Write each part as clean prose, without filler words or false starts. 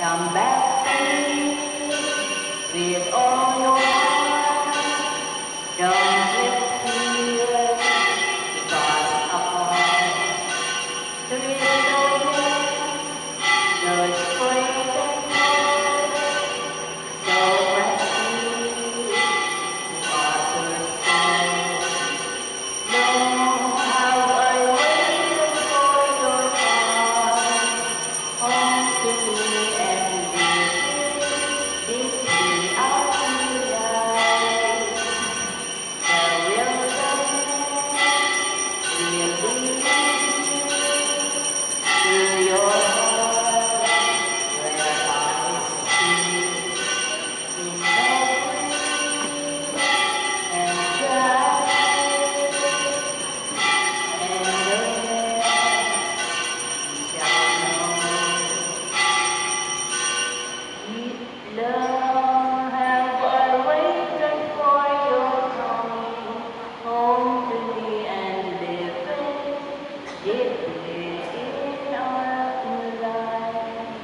Come back to me with all your heart. Don't live here because of all. There is no death, no spring and fall. So rescue Father's soul. No, how I waited for your call. Home to me and deeply out to life. The wilderness will lead to your heart, where I see in every and try and there shall know. Long have I waited for your coming home to me and living deeply in our life.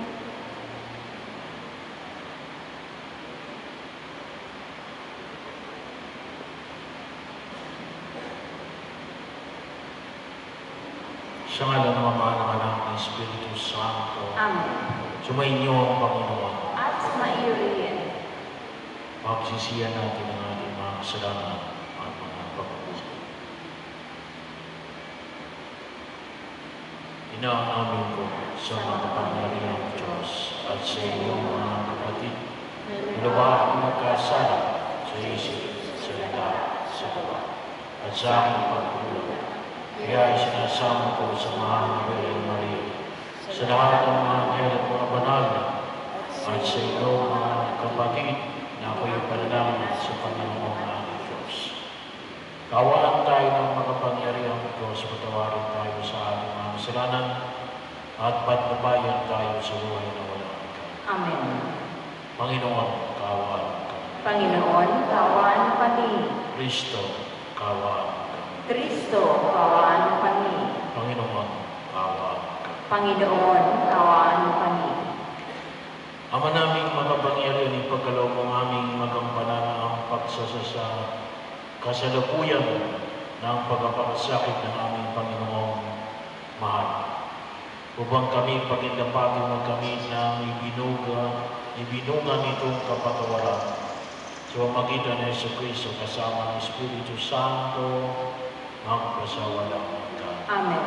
Sa ngalan ng Ama, ng Anak, ng Espiritu Santo. Amen. Sumainyo ang Panginoon. At maiuriyan. Pagsisiyan natin ang ating mga kasalanan at mga pagkukulang. Inaamin ko sa makapangyarihang Diyos at sa iyong mga kapatid, luba akong magkasala sa isip, salita, sa gawa, at sa aking pagkulang. Kaya isinasama ko sa mahal na Birhen Maria, sa lahat ng mga anghel at mga banal, at sa iyong mga kapatid na ako'y panalangin sa Panginoong aking Diyos. Kaawaan tayo ng makapangyarihang Diyos, patawarin tayo sa ating mga kasalanan, at patnubayan tayo sa buhay na walang hanggan. Amen. Panginoon, kaawaan kami. Panginoon, kawan kami. Kristo, kaawaan kami. Kristo, kawan kami. Panginoon, kaawaan kami. Panginoon, kawan kami. Ama naming makapangyarihan, ipagkaloob mo aming magampanan ang pagsasasa kasalukuyan ng pagkapakasakit ng aming Panginoong mahal. Upang kami pagindapatin mo kami ng ibinungan itong kapatawaran. Sa pamamagitan ng Jesucristo kasama ng Espiritu Santo, magpasawalang hanggan. Amen.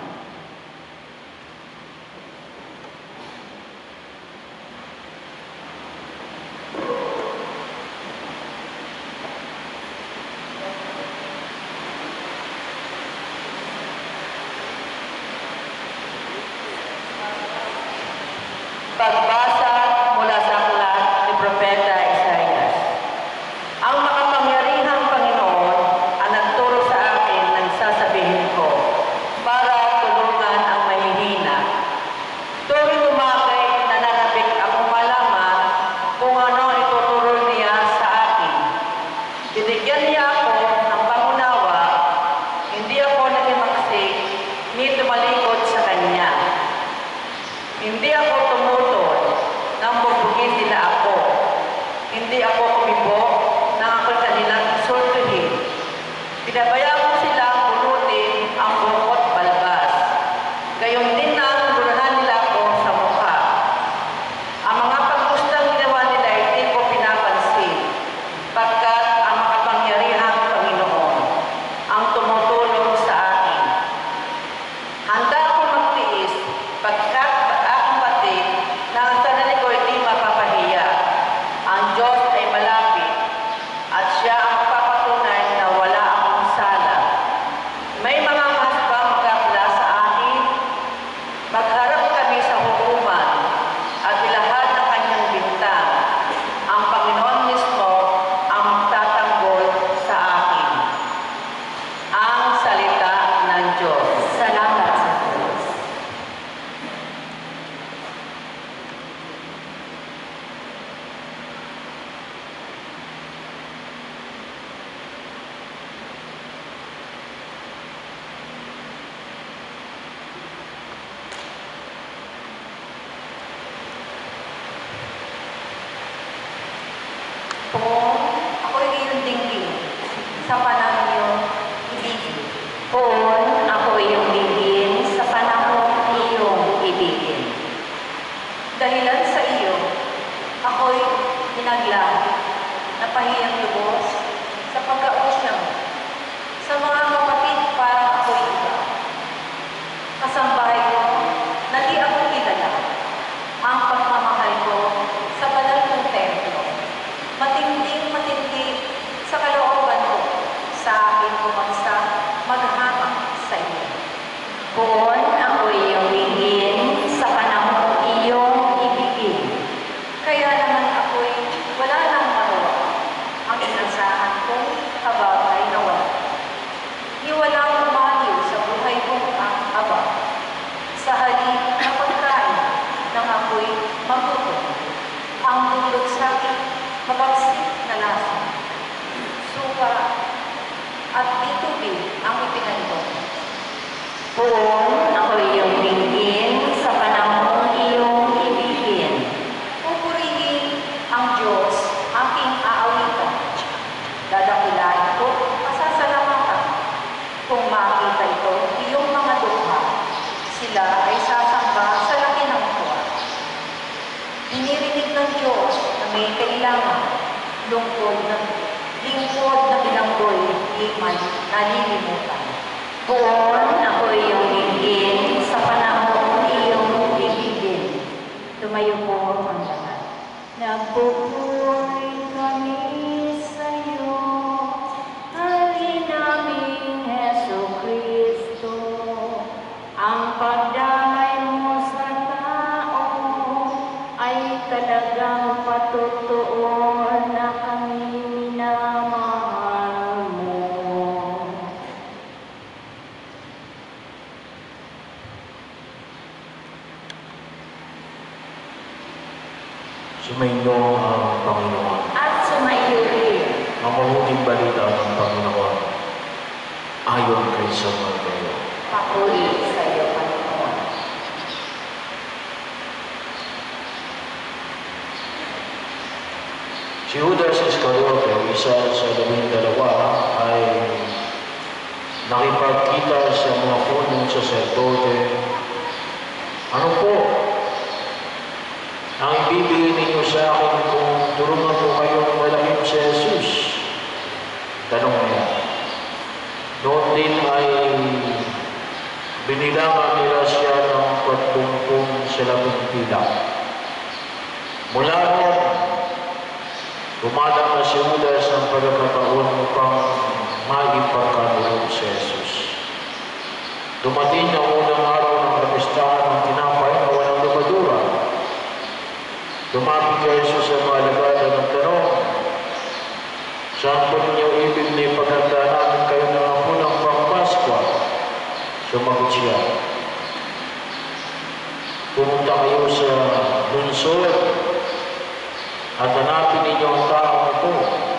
Pagbasa mula sa aklat ni Propeta Isaias. Ang makapangyarihang Panginoon ang nagturo sa akin ng sasabihin ko para tulungan ang mahihina. Tuwing umakay, nananabik akong malaman kung ano ang ituturo niya sa akin. Binigyan niya ako ng pangunawa, hindi ako naging maksik, ni tumalikod sa Kanya. Hindi ako tumutol nang bubugin nila ako. Hindi ako kumibo nang ako'y kanilang insultuhin. Pinabayaan ko silang bunutin ang bukot balbas. Gayon din na bunuhan nila ako sa mukha. Ang mga pagkustang ginawa nila hindi ko pinapansin, pagkat ang makapangyarihang Panginoon ang tumutulong sa akin. Handa ako magtiis pagkat aking batid na ang sarili ko hindi mapapahiya. Ang Diyos ay malapit at siya ang papatunay na wala akong sala. Kung ako'y iyong dinggin, sa panahon iyong ibigin. Kung ako iyong dinggin, sa panahon iyong ibigin. Dahilan sa iyo, ako'y hinaglahi, napahiyang lubos, sa pagkausyang, sa mga kapatid parang ako'y iba. Kasambahay ko, na di ako kilala, ang pagmamahal ko sa banal kong templo. Matinding sa kalooban ko, sa akin bumagsak, maghamak sa iyo. Kung ako iyong hingin, sa panahon iyong ibigin. Kaya naman ako'y wala nang magawa, ang inasahan kong kabagay na wala. Di walang umaliw sa buhay kong ang aba, sa halip na pagkain nang ako'y magutom. Ang dulot sa akin, mabagsik na lasa. Suka at bitubig ang ipinandong. Kung ako iyong dinggin, sa panahon iyong ibigin. Pupurihin ang Diyos, aking aawitan. Dadakilain ko, masasalamatan. Kung makita ito, iyong mga dukha, sila ay sasamba sa laki ng tuwa. Dinirinig ng Diyos na may kailangan, lingkod na bilanggoy, di man nalilimutan. Kung ako iyong dinggin, sa panahon iyong ibigin. Tumayo po ang lahat. Nagpupuri kami sa iyo, Hari naming Heso Kristo. Ang pagdamay mo sa tao ay talagang patotoo na kami minamahal mo. Sumainyo ang Panginoon. At sumayo rin. Ang mabuting balita ng Panginoon ayon kay San Mateo. Papuri sa iyo, Panginoon. Si Judas Iscariote, isa sa 12, ay nakipagkita sa mga punong saserdote. Ano po ang ibibigay ninyo sa akin kung tulungan ko kayong malaking si Jesus? Tanong niya. Noon din ay binilangan nila siya ng 30 sa 11. Mula noon, dumadaan na si Judas ng pagkakataon upang maipagkaloob si Jesus. Dumating ang unang araw ng kapistahan ng tinapay na walang lubadura. Dumapit kay Jesus sa mga alagad ng tanong, saan po ninyo ibig na ipaganda namin kayo ng unang pang-Paskwa? Sumagot siya, pumunta kayo sa lungsod at hanapin ninyo ang taong ito.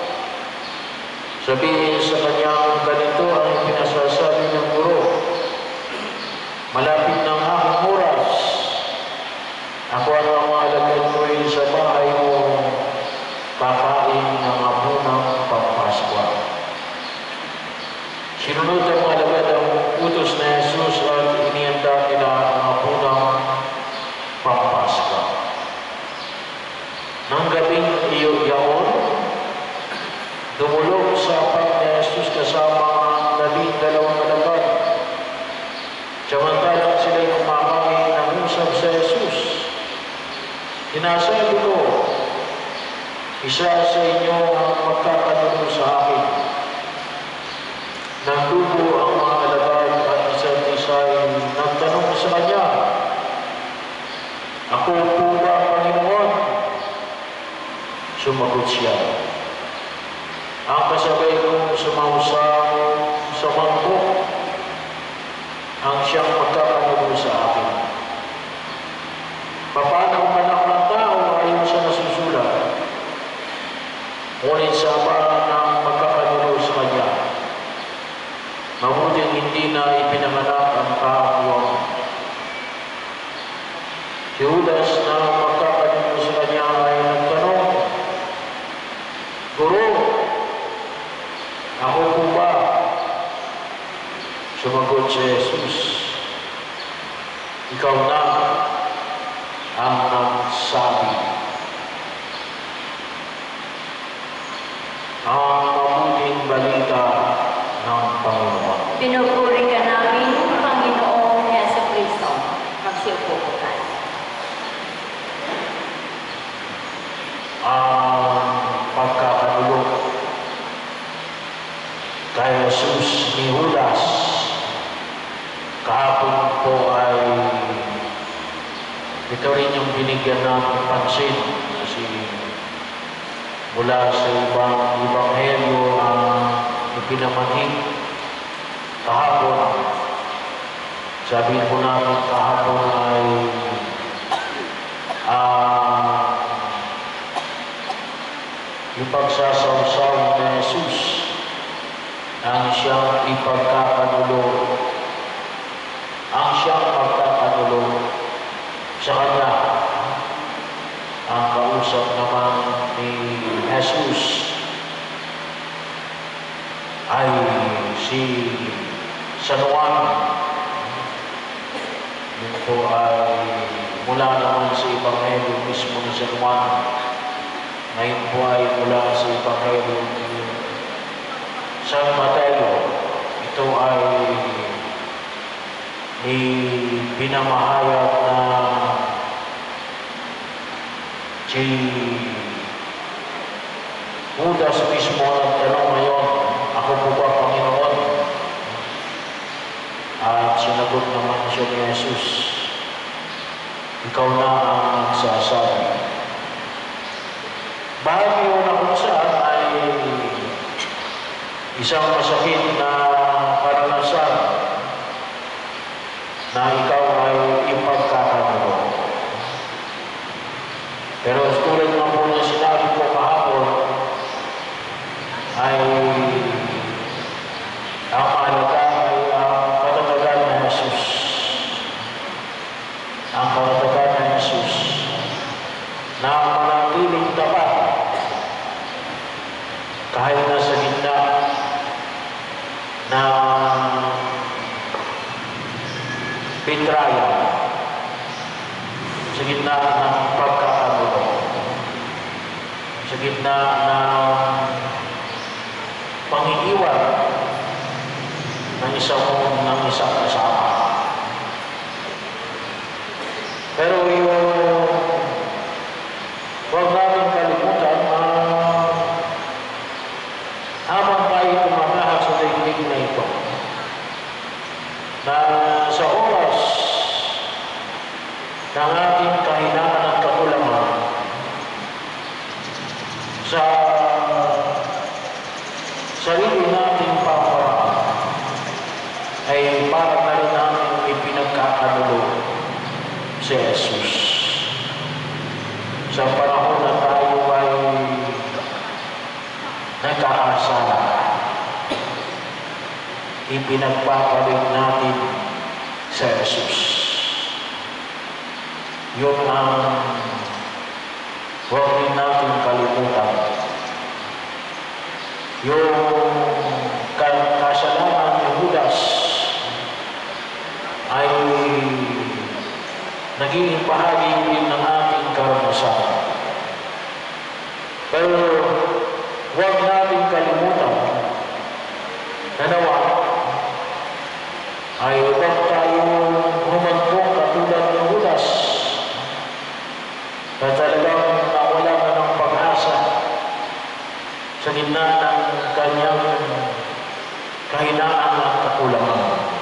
Sabihin sa kanyang ganito ang pinasasabi ng guro, malapit ng aking oras. Ako ang mga alagad ko sa bahay mo kakain ng hapunang pang-Paskwa. Sinunod ang mga alagad ang utos na Jesus at inihanda nila ang hapunang pang-Paskwa. Nang gabing iyon, dumulog sa pag ni Jesus kasama ang 12 alagad. Samantalang sila'y kumakain ng usap sa Jesus. Sinasabi ko, isa sa inyo ang magkakanulo sa akin. Nagdugo ang mga alagad at isa't isa'y nagtanong sa kanya, ako po ba, Panginoon? Sumagot siya, ang kasabay kong sumausaw sa mangkok ang siyang magkakanulo sa akin. Paano ang anak ng tao ayon sa nasusulat? Ngunit sa parang ng magkakanulo sa kanya, mabuting hindi na ipinanganak ang taong. Si Judas na magkakanulo sa kanya ay nagtanong, ikaw na ang nagsabi. Ang mabuting balita ng Panginoon. Pinupuri ka namin, Panginoong Jesucristo. Magsiupo po tayo. Ang pagkakatulog kay Jesus ni Judas kahapon po ay ito rin yung binigyan natin pansin kasi mula sa ibang ebanghelyo ang ipinamanhid kahapon. Sabihin po natin kahapon ay yung pagsasawsaw ni Jesus ang siyang ipagkakanulo, ang siyang pagkakanulo sa Kanya. Ang kausap naman ni Jesus ay si San Juan. Yun po ay mula naman sa Ebanghelyo mismo ni San Juan. Ngayon po ay mula sa Ebanghelyo ni San Mateo. Ito ay pinamahayag na si Judas mismo ang tanong ngayon, ako po ba Panginoon? At sinagot naman siya ni Jesus, ikaw na ang nagsasabi. Bahagi yun na kung saan ay isang masakit na karanasan na ikaw ay ipagkakanulo. Pero tulad nga po na sinabi ko kahapon ay ang mahalaga ay ang katatagan ng Jesus. Ang katatagan ng Jesus na manatiling tapat kahit nasa gitna na betrayal, sa gitna ng pagkakagulo, sa gitna ng pangiiwan ng isang kasama. Pero huwag natin kalimutan na habang tayo tumatahak sa daigdig na ito, na sa oras ng ating kahinaan at kakulangan, sa sarili nating paparaan, ay para na rin natin ipinagkakanulo si Jesus. Sa panahon na tayo ay nagkakasala, ipinagpapalit natin sa Jesus. Yun ang huwag din natin kalimutan. Yung kasalanan ni Judas ay naging bahagi din ng ating karanasan. Pero huwag natin kalimutan na nawa ay huwag tayo humantong katulad ni Judas na talagang nawala na ng pag-asa sa gitna ng kanyang kahinaan at kakulangan.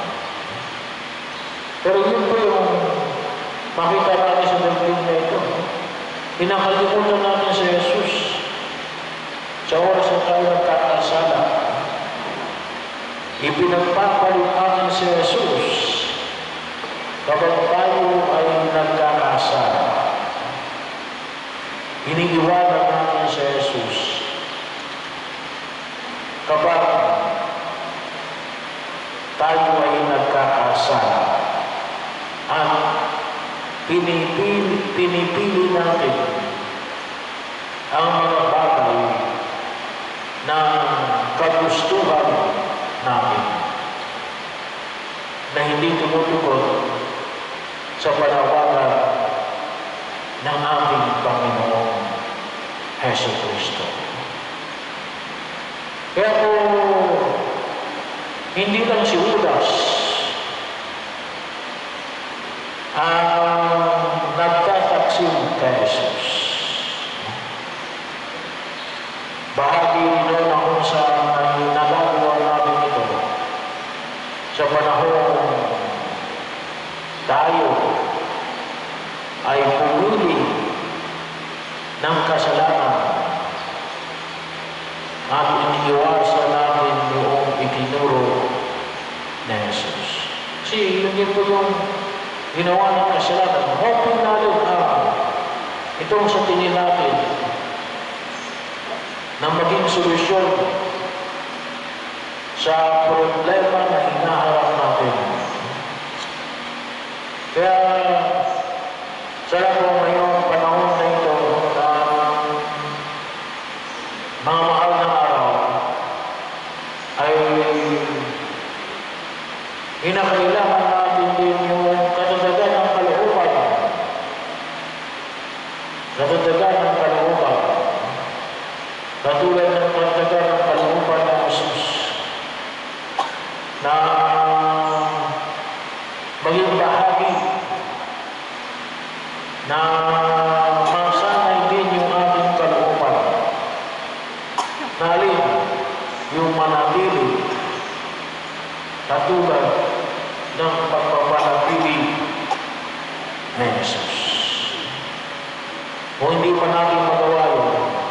Pero yun po yung makita natin sa daigdig na ito. Pinakalimutan natin si Jesus sa oras na tayo nagkakasala. Ipinagpapalit natin si Jesus kapag tayo ay nagkakasala. Iniiwanan natin si Jesus kapag tayo ay nagkakasala at pinipili natin ang mga bagay na kagustuhan natin na hindi tumutugon sa ng ating Panginoong Heso Kristo. Kaya po, hindi lang si Judas ang nagtataksil kay Jesus. Bahagi rin na kung saan ay nagagawa natin ito sa panahon tayo ay pumili ng kasalanan at iniiwasan natin yung itinuro ni Jesus. Kasi yun din po yung ginawa ng kasalanan. Hoping natin itong sa tingin natin na maging solusyon sa problema na hinaharap natin. Kaya sana po ngayong panahon na ito mga mahal na araw ay hinakailangan natin din yung katatagan ng kalooban. Katatagan ng kalooban. Katulad ng katatagan ng kalooban ng Jesus na maging bahagi na masanay din yung ating kalooban. Nalin yung manatili katulad ng pagpapanatili ni Jesus. Kung hindi pa natin magawa yun,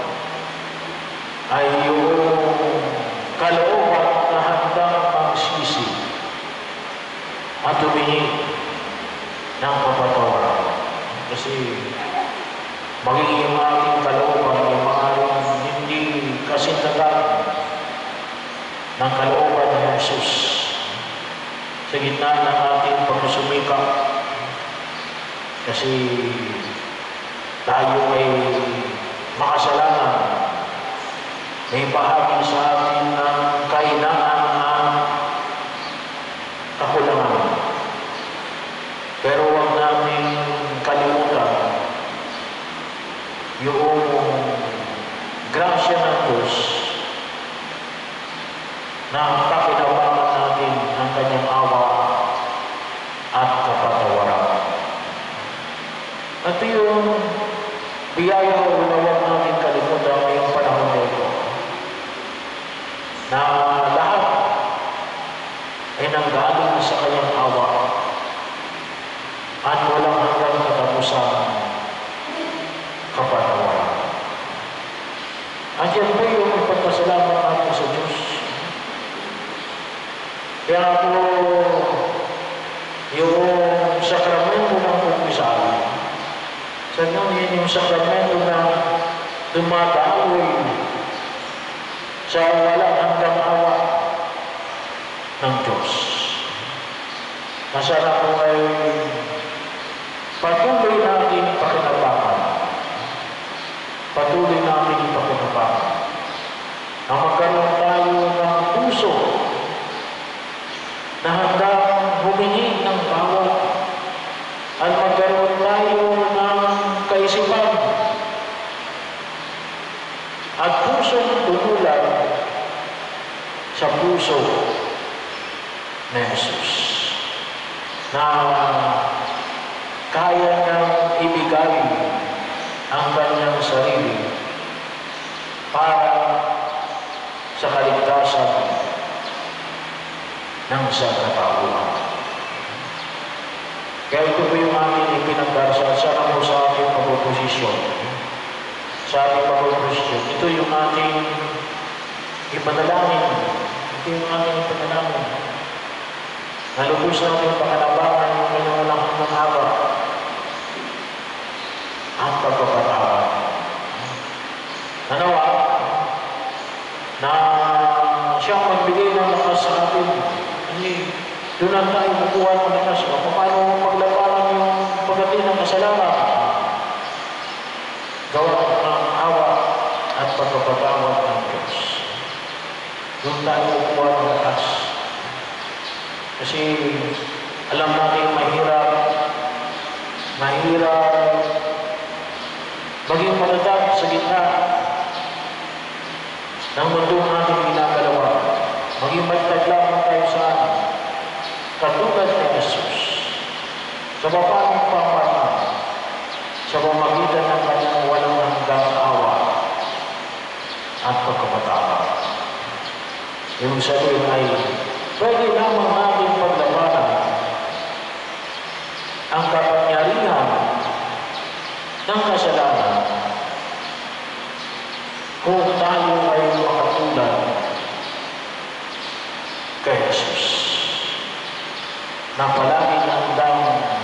ay yung kalooban na handang magsisi at humingi ng kapatawaran. Kasi magiging yung ating kalooban yung mga hindi kasintagan ng kalooban ni Jesus sa gitna ng ating pagsusumikap. Kasi tayo ay makasalanan. May bahagi sa atin ng kahinaan ng kakulangan. Pero huwag natin kalimutan yung grasya ng Diyos na pakinabangan natin ang kanyang awa at kapatawaran. At yung biyaya o huwag natin kalimutan ngayong panahon na ito na lahat ay nanggaling sa kanyang awa at walang hanggang katapusan kapatawaran. At yan po yung ipagpasalamat natin sa Diyos. Kaya po yung sakramento ng kumpisal, sa yun yung sakramento na dumadaoy sa walang hanggang awa ng Diyos. Masarap po ay patuloy natin pakinabangan. Patuloy natin pakinabangan. Na magkaroon tayo ng puso na handang humingi ng tawad at magkaroon tayo ng kaisipan at pusong tumulan sa puso ni Jesus na kaya niyang ibigay ang kanyang sarili para sa kaligtasan ng sangkatauhan. Kaya ito po yung ating ipinagdarasal sana po sa ating pagpuposisyon. Sa ating pagpuposisyon. Ito yung ating ipanalangin. Ito yung ating ipanalangin. Nalubos natin pakanabangan yung kanyang walang hanggang awa at pagpapatawad. Nanawa na siyang magbigay ng lakas sa atin. Hindi, doon lang tayo kukuha ng lakas. Paano maglabanan yung pagdating ng kasalanan? Gawa ng awa at pagpapatawad ng Diyos. Doon tayo kukuha ng lakas. Kasi alam natin mahirap maging matatag sa gitna ng mundong ating ginagalawan. Maging matatag lamang tayo sa amin, katulad ni Jesus, sa mapaning pamamaraan, sa pamagitan ng kanyang walang hanggang awa at pagkapatawad. Yung sabihin ay, pwede lamang natin paglabanan ang kapangyarihan ng kasalanan kung tayo ay makatulad kay Jesus, na palagi handang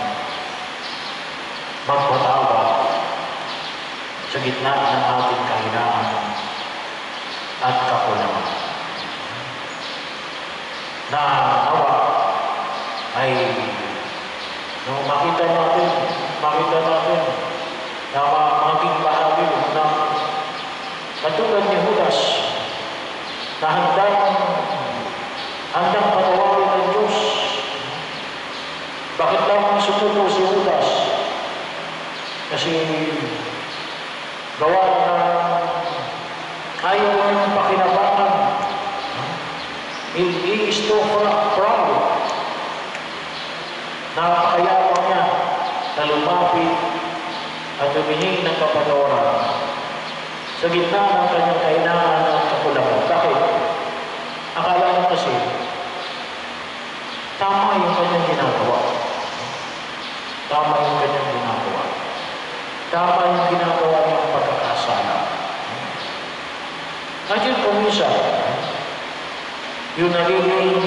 magpatawad sa gitna ng ating kahinaan at kakulangan. Na nawa ay nung makita natin na maging bahagi ng katulad ni Judas na handang patawarin ng Diyos. Bakit lamang sumuko si Judas? Kasi gawa na ayaw niyang pakinabangan. He is too proud. Napakayabang niya na lumapit at humingi ng kapatawaran sa gitna ng kanyang kahinaan at kakulangan. Bakit? Akala niya kasi tama yung kanyang ginagawa. Tama yung kanyang ginagawa. Tama yung ginagawa niyang pagkakasala. Ngayon kumisa, yung nagiging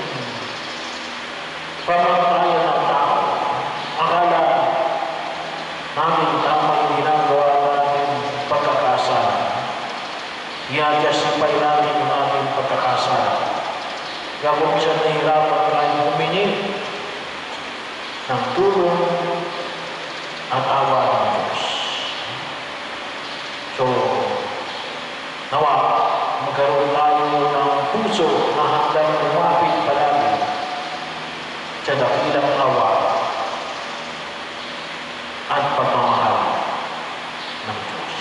pamantayan ng tao. Akala namin tama yung ginagawa natin pagkakasala. I-adjustipay natin yung ating pagkakasala. Kaya kung siya nahihirapan tayo humingi ng tulong at awa ng Diyos. So, nawa, magkaroon tayo ng puso na handang lumapit palagi sa dakilang awa at pagmamahal ng Diyos.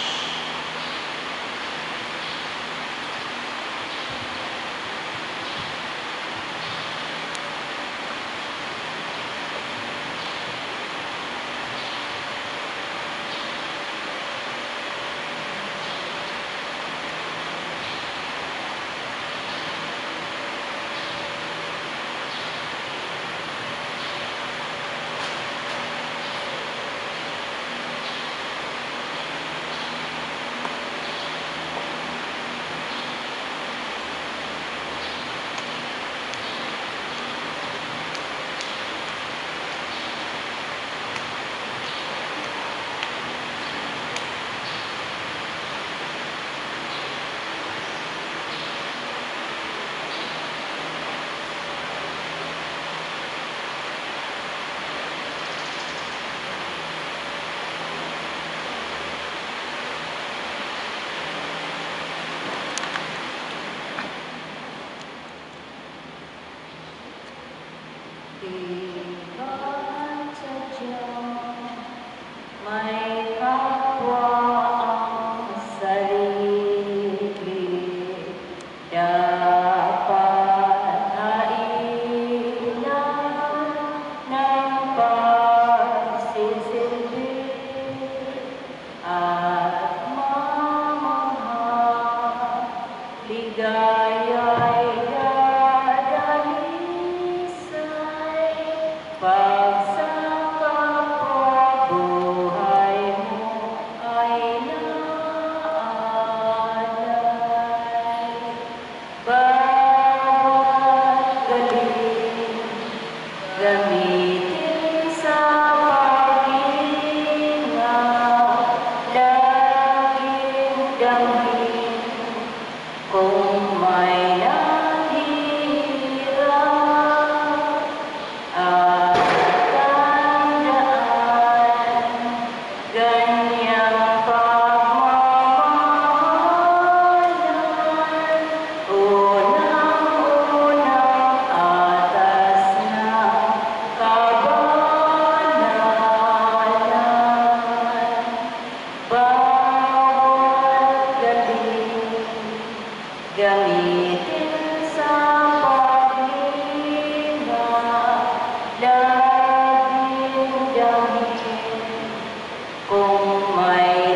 may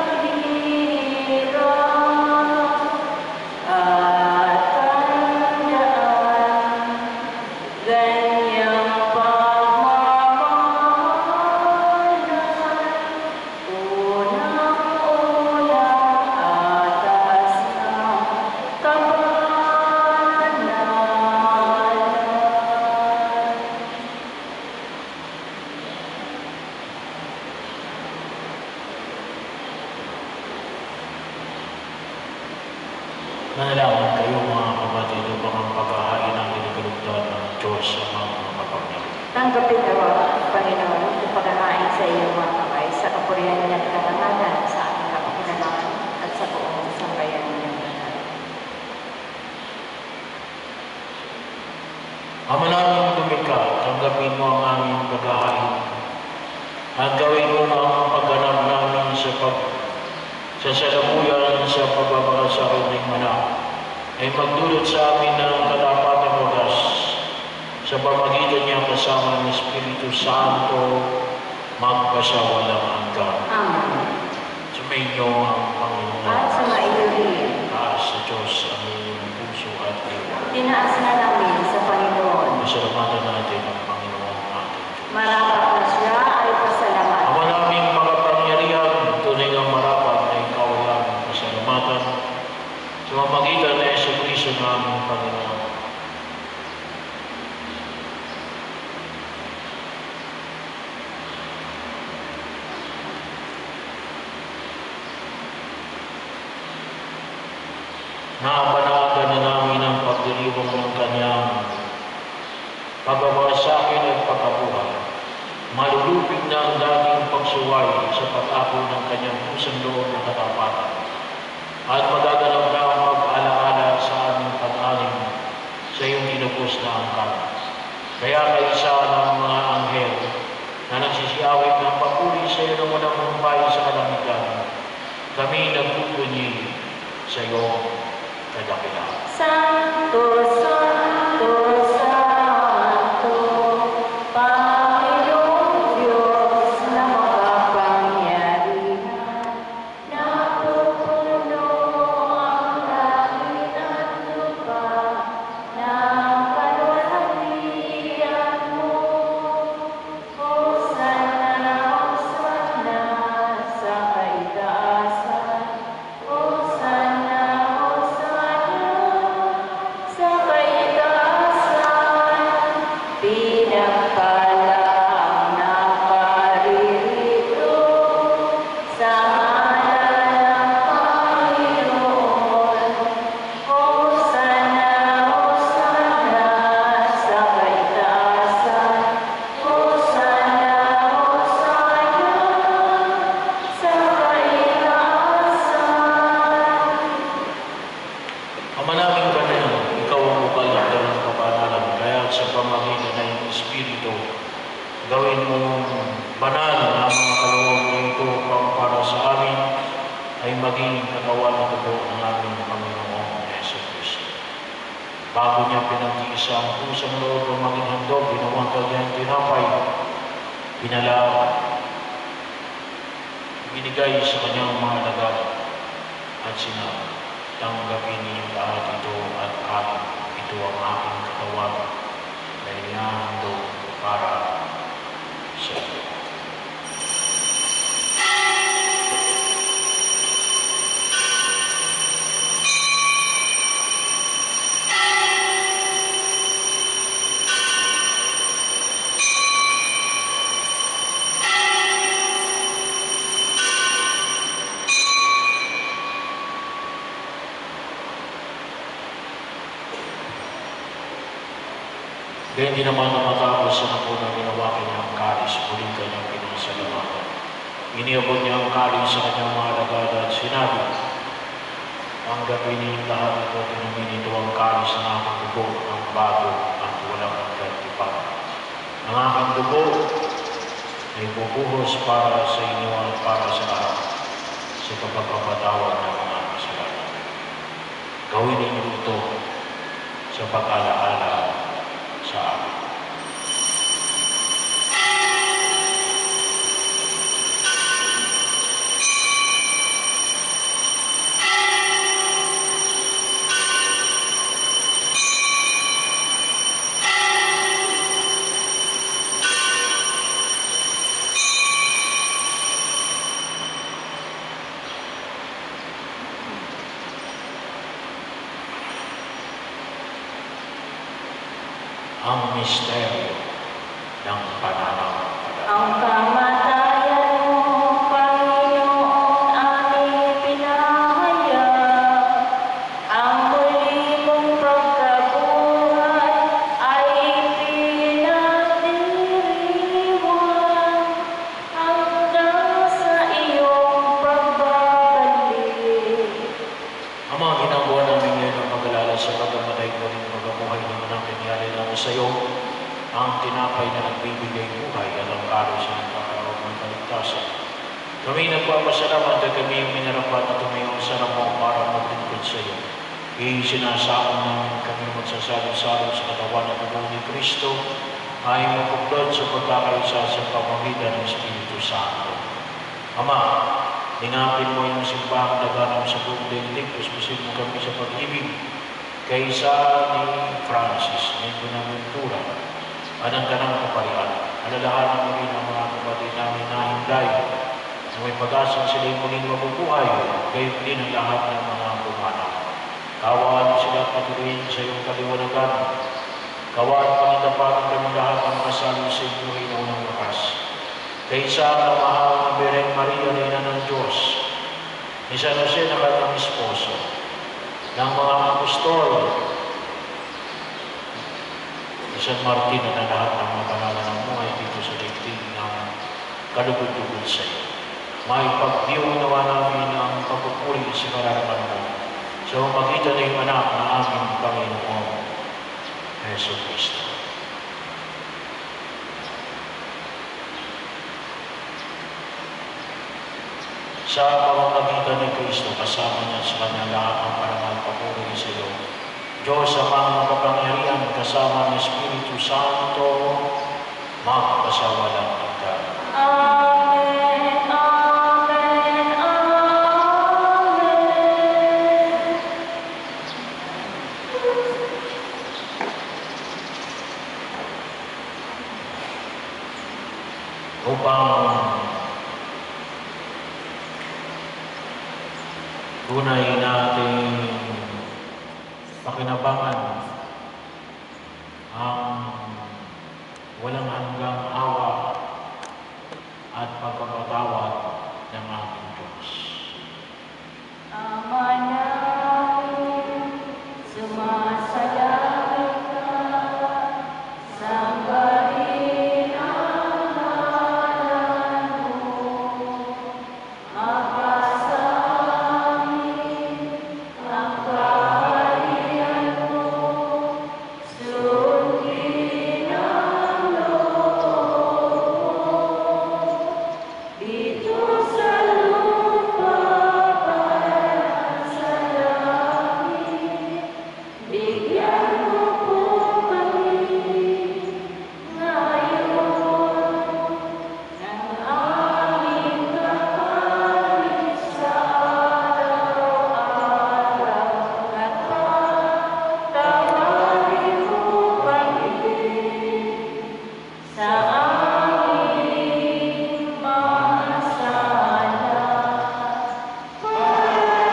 naghihirap at tandaan, ganyang pagmamahalan, unang-unang atas ng kabanalan. Manalangin kayo mga kapatid upang ang paghahain ng inigalugdan ng Diyos sa mga makapangyarihan. Tanggapin nawa, Panginoon, ang paghahain sa iyong mga kamay sa kapurihan at karangalan sa aming kapakinalangan at sa buong sambayan niyong banal. Ama namin lumikha, tanggapin mo ang aming paghahain. At gawin mo na ang pagganap namin sa salamuyan sa pagbabaka sa kanyang manak ay magdulot sa amin ng katapatang wagas sa pamagitan niya kasama ng Espiritu Santo magpasawalang hanggan. Amen. Sumainyo ang Panginoon At sa mailuhin, taas sa Diyos ang inyong puso at diwa. tinaas na namin sa Panginoon. Pasalamatan natin ang Panginoon ating Diyos. Marapat na siya ay pasalamatan. Ama naming makapangyarihan, tunay ng marapat na ikaw lang ang pasalamatan sa mamagitan na Jesu-Kristo naming Panginoon. Naabanagan na namin ang pagdiriwang ng kanyang pagbabasakin at pagkabuhay. Malulupig na ang dating pagsuway sa pag-ako ng kanyang pusang loob ng katapatan. At magaganap na ang mag-alaala sa aming pag-alim sa iyong tinubos na angkan. Kaya kaisa ng mga anghel na nagsisiyawit ng papuri sa iyo ng walang humpay sa kalamitan, kami nagpupunyi sa iyong kadakilaan. Santo, Santo, Santo, Panginoong Diyos na makapangyarihan, napupuno ang langit at lupa ng kaluwalhatian mo. Hosana, Hosana sa kaitaasan, Hosana, Hosana sa kaitaasan, pinagpala ang naparirito sa ngalan ng Panginoon. Hosana, Hosana sa kaitaasan, Hosana, Hosana sa kaitaasan. Ama naming banal, ikaw ang ukalagda ng kabanalan, kaya sa pamagitan ng iyong Espiritu, gawin mong banal na mga kaloob nito upang para sa amin ay maging katawan at dugo ng aming Panginoong Yesu Cristo. Bago niya pinagtiisa ang pusang loob ng maging handog, ginawang kanyang tinapay, pinala, binigay sa kanyang mga alagad at sinabi, tanggapin niyo lahat ito at kain. Ito ang aking katawan na inihandog para sa iyo. Ganyan din naman na matapos sa napunang ginawa kanya ang kalis, muli kanyang pinasalamatan. Iniabot niya ang kalis sa kanyang mga alagad at sinabi, tanggapin niyo lahat ito, tinumin ito ang kalis ng aking dugo, ang bago at walang hanggan. Ang aking dugo ay bubuhos para sa inyo at para sa lahat sa pagpapatawad ng mga kasalanan. Gawin ninyo ito sa pag-alaala sa amin. ang misteryo ng pananampalataya. Ang kamatayan mo, Panginoon, aming pinahayag. Ang muli mong pagkabuhay ay pinagdiriwang hanggang sa iyong pagbabalik. Ama, ginagawa namin ngayon ang pag-alala sa pagkamatay mo rin pagkabuhay naman ang nangyari namin sa iyo, ang tinapay na nagbibigay buhay at ang karos ng pagkaroon ng kaligtasan. Kami nagpapasalamat at kami yung minarapat na tumayo sa ramo para maglingkod sa iyo. Isinasakon namin kami magsasalo-salo sa katawan at dugo ni Kristo ay mapuplot sa pagkakaisa sa pamamagitan ng Espiritu Santo. Ama, lingapin mo yung simbahang naganap sa buong daigdig, puspusin mo kami sa pag-ibig kaysa ni Francis, ni Buenaventura, anang kanang kaparian. Alalahanan mo rin ang mga kapatid namin na hinday na may pag-asang sila'y muling mabubuhay, gayon din ang lahat ng mga pumanap. Kawaan mo sila at patuloyin sa iyong kaliwanagan. Kawaan pangitapakan kami lahat ang kasalo sa inyo inoon ng wakas. Kaysa ang mahal na Birhen Maria, Reyna ng Diyos, ni San Jose na kanyang esposo, ng mga apostol, ni San Martin at ang lahat ng mga pangalan ng buhay dito sa daigdig ng kalugod-lugod sa iyo. May pagdiwang nawa namin ang pagpupuri sa kararaman mo sa pamamagitan ng iyong anak na aming Panginoon, Yesu Cristo. Sa pamamagitan ni Kristo, kasama niya sa kanyang lahat ng parangal papuri sa iyo. Diyos amang makapangyarihan, kasama ng Espiritu Santo, magpasawalang hanggan. Amen, amen, amen. Upang tunay nating pakinabangan ang walang hanggang awa at pagpapatawad ng ating Diyos. Ama namin, sumasalangit ka, sambahin ang ngalan mo. Magpasa amin ang kaharian mo, sundin ang loob mo. Dito sa lupa para sa langit, bigyan mo po kami ngayon ng aming kakanin sa araw-araw, at pagtawarin mo kami sa aming mga sala, para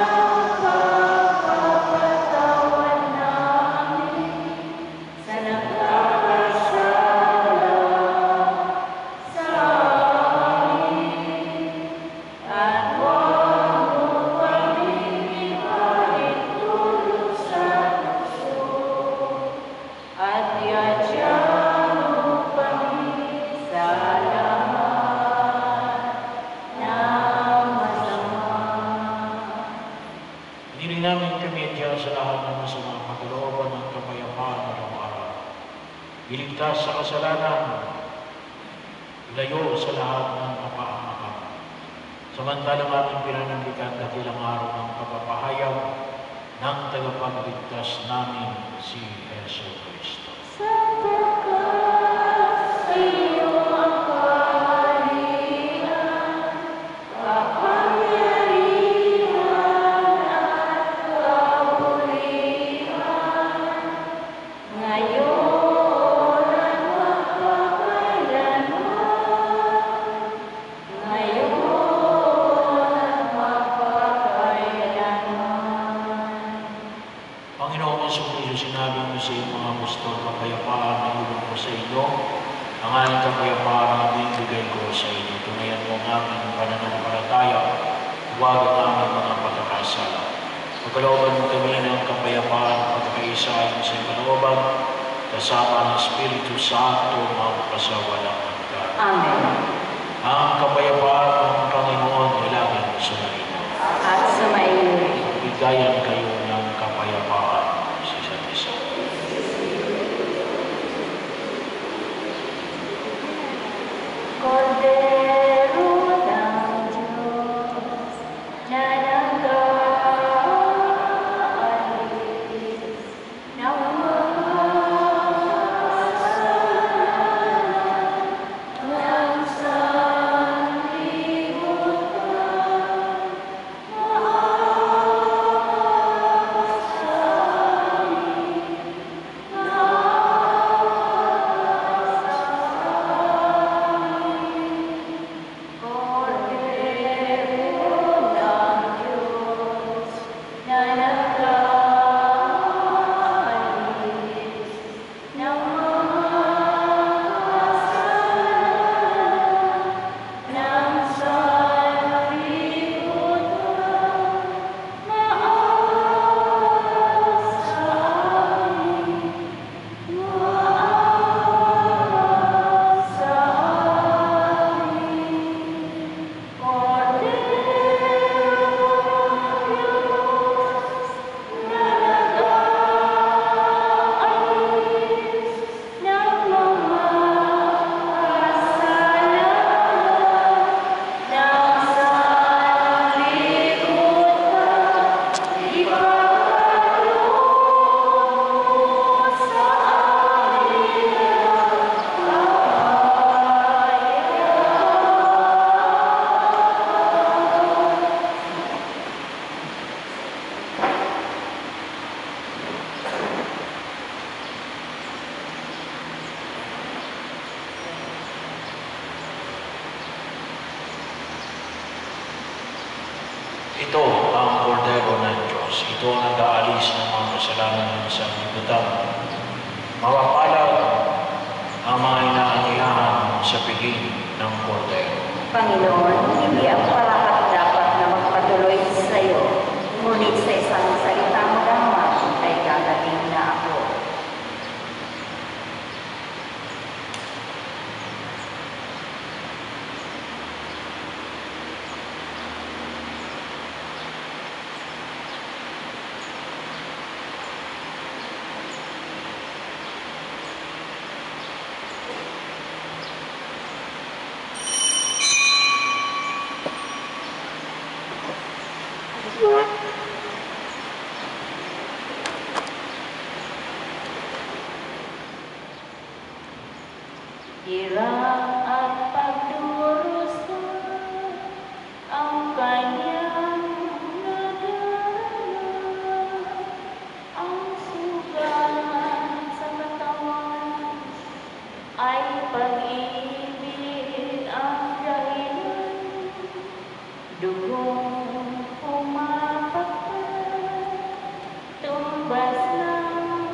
mapagpapatawad namin sa nagkakasala sa amin. At huwag mo kaming ipaintulot sa puso, at iadyan mo kami sa lahat ng masama. Hindi rin namin kami diyan sa lahat ng masamang pagkalooban ng kapayapaan araw-araw. Iligtas sa kasalanan, ilayo sa lahat ng kapahamakan. Samantalang ating pinanambikan dakilang araw ng pagpapahayag ng tagapagligtas namin si Yesu Cristo. Sapagkat sa iyo ang kaharian, kapangyarihan at kapulian, ngayon at magpakailanman, ngayon at magpakailanman. Panginoon Yesu Cristo, sinabi mo sa iyong mga apostol, huwag ang aming mga pagkakasala. Pagkalooban mo kami ng kapayapaan at pagkakaisa ayon sa kalooban, kasama ng Espiritu Santo magpasawalang hanggan. Amen. Ang kapayapaan ng Panginoon ilagay mo sa inyo. At sumaiyo. Bigayan kayo ng kapayapaan sa isa't isa. Cordero ng Diyos, na nag-aalis ng mga kasalanan ng sanlibutan, maawa sa amin, Ito ang Kordero ng Diyos. Ito ang nag-aalis ng mga kasalanan ng sanlibutan. Mapapalad ang mga inaanyayahan sa piging ng Kordero. Panginoon, hindi ang dapat na magpatuloy sa iyo, ngunit sa isang salita mo lamang ay gagaling na ako. Hirap at pagdurusa ang kanyang nadala, ang sugat sa katawan ay pag-ibig ang dahilan, dugong pumapagpag, tumbas ng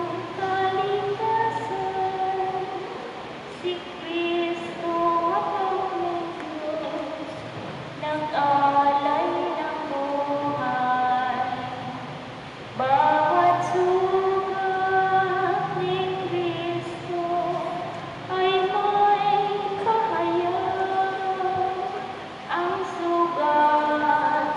kalikasan, si Kristo anak ng Diyos, nag-alay ng buhay. Bawat sugat ni Kristo ay may kahayag, ang sugat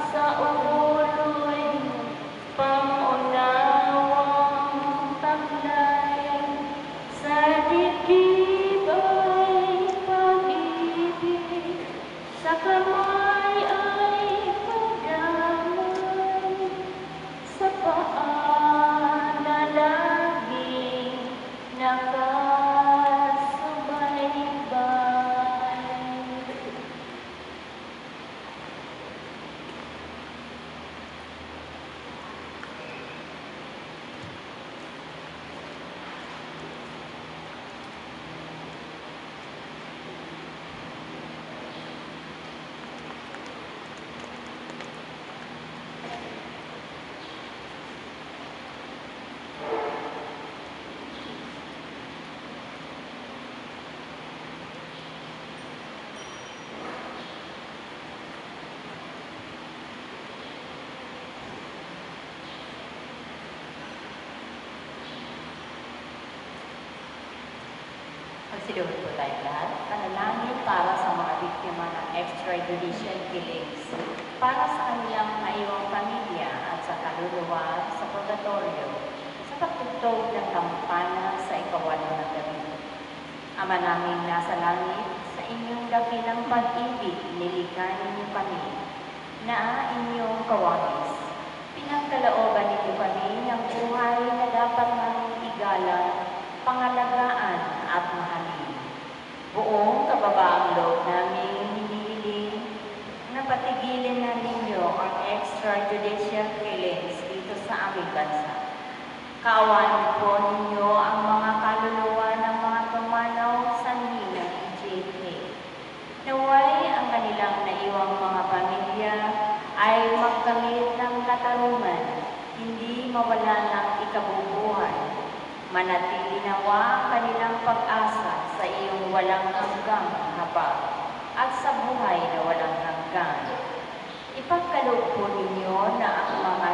Sinuhod po tayong lahat. Panalangin para sa mga biktima ng extrajudicial killings, para sa kanilang naiwang pamilya at sa kaluluwa sa purgatorio, sa pagtugtog ng kampana sa ikawalo na gabi. Ama naming nasa langit, sa inyong dakilang pag-ibig, nilikha ninyo kami, na inyong kawangis. Pinagkalooban ninyo kami ng buhay na dapat namin igalang, pangalagaan at mahalin. Buong kababaang loob namin hinihiling na patigilin na ninyo ang extrajudicial killings dito sa aming bansa. Kaawaan po ninyo ang mga kaluluwa ng mga tumanaw sa ninang EJK. Naway ang kanilang naiwang mga pamilya ay magkamit ng katarungan, hindi mawala ng ikabubuhay. Manatili nawa ang kanilang pag-asa sa iyong walang hanggang habag at sa buhay na walang hanggan. Ipagkaloob po ninyo na ang mga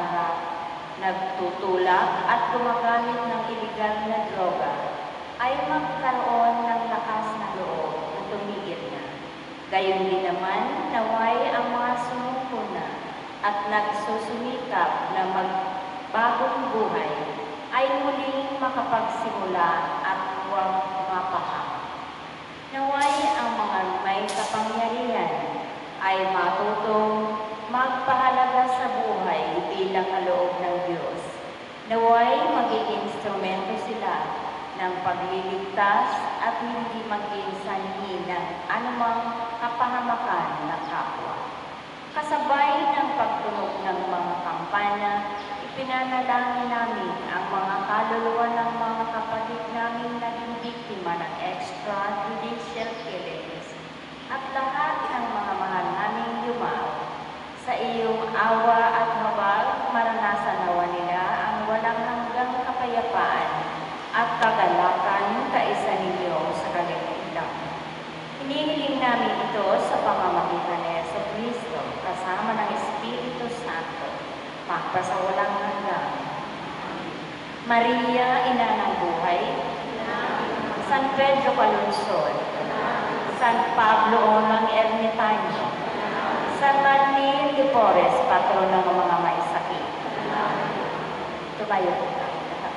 nagtutulak at gumagamit ng iligal na droga ay magkaroon ng lakas na loob na tumigil na. Gayon din naman, naway ang mga sumuko na at nagsusumikap na magbagong buhay ay muling makapagsimula at huwag mapahamak. Naway ang mga may kapangyarihan ay matutong magpahalaga sa buhay bilang kaloob ng Diyos. Naway maging instrumento sila ng pagliligtas at hindi maging sanhi ng anumang kapahamakan ng kapwa. Kasabay ng pagtunog ng mga kampana, ipinanalangin namin ang mga kaluluwa ng mga kapatid namin naging biktima ng extrajudicial killings at lahat ng mga mahal naming yumao. Sa iyong awa at habag, maranasan nawa nila ang walang hanggang kapayapaan at kagalakan kaisa ninyo sa kalimitan. Hinihiling namin ito sa pamamagitan ni Jesucristo kasama ng Espiritu Santo, magpasawalang hanggan. Maria, Ina ng Buhay, San Pedro Calungsod, San Pablo ng Ermitaño, San Martín de Porres, patron ng mga may sakit. Tumayo po tayo lahat.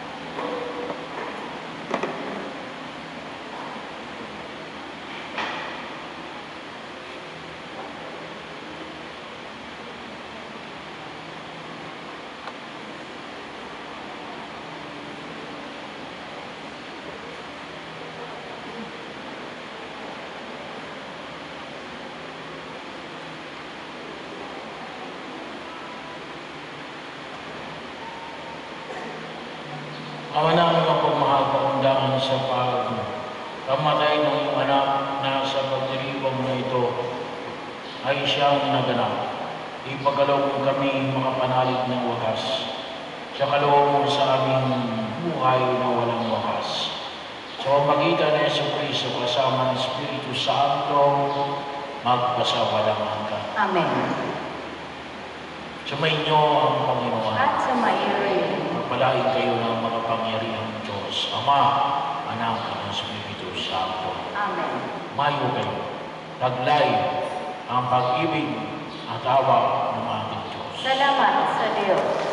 Ama namin ang pagmahal paundangan sa pagkamatay ng iyong anak na sa pagdiriwang na ito ay siyang naganap. Ipagkaloob mo kami makapanalig ng wakas. Sa kaloob mo sa aming buhay na walang wakas. Sa pamagitan ng Jesucristo kasama ng Espiritu Santo, magpasawalang hanggan. Amen. Sumainyo ang Panginoon. At sumayo rin. Magpalain kayo ng makapangyarihang Diyos, Ama, Anak, at Espiritu Santo. Amen. Mayo kayo. Taglay ang pag-ibig at awa ng ating Diyos. Salamat sa Diyos.